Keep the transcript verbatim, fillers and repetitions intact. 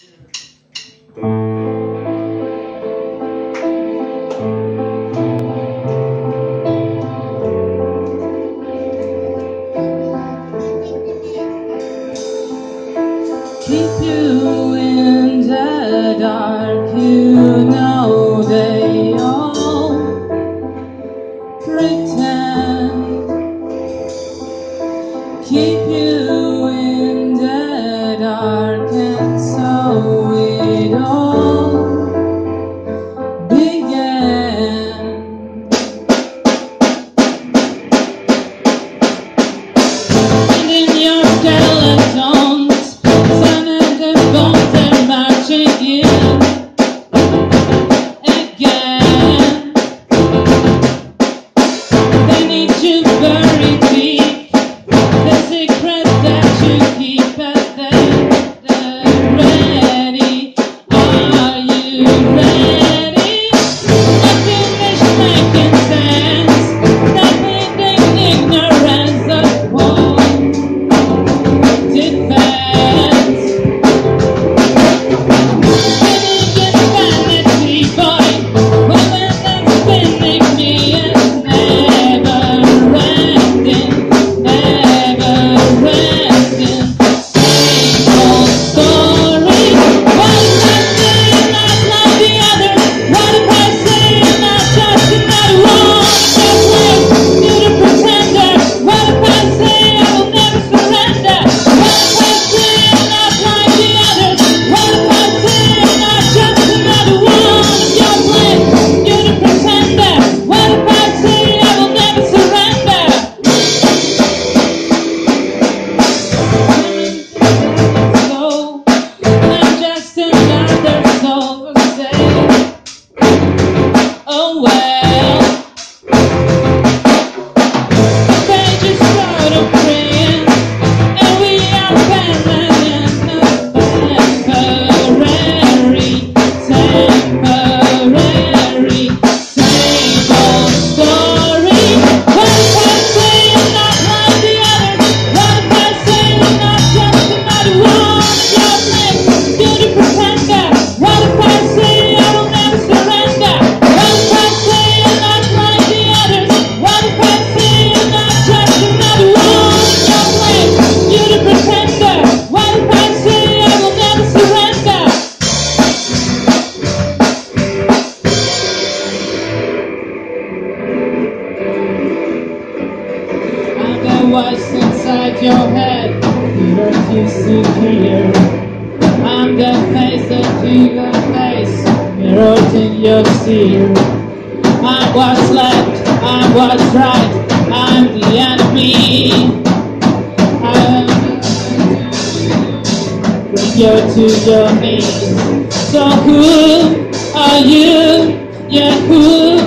Keep you in the dark, you know they all pretend. Keep you in the dark, and so it all began. And in your skeletons, sun and the bones are marching in again. They need you buried deep, the secret that you keep at the, the ready. Are you ready? Nothing is making sense, nothing in ignorance of war defense. Spinning in vanity, boy, women that's spinning me is never ending, never ending. Same old story. What if I say not like the others? What if I say I'm not just another one? Just like you the pretender. What if I say I will never surrender? What if I say I'm not like the others? What if I say I'm not just another one? You're playing, you're the pretender. What if I say I will never surrender? So I'm just another soul to say, oh well. They just started praying, and we are permanent, temporary, temporary, same old story. What if I say I'm not like the others? What if I say I'm not just another one? You're playing, you're the pretender. What if I say I will never surrender? What if I say I'm not like the others? What if I say I'm not just another one? You're playing, you're the pretender. What if I say I will never surrender? I'm the voice inside your head, the earth you see here. I'm the face that you your face, mirrored in your sphere. I'm what's left, I'm what's right, I'm the enemy. I'm bring you to your knees. So who are you? Yeah, who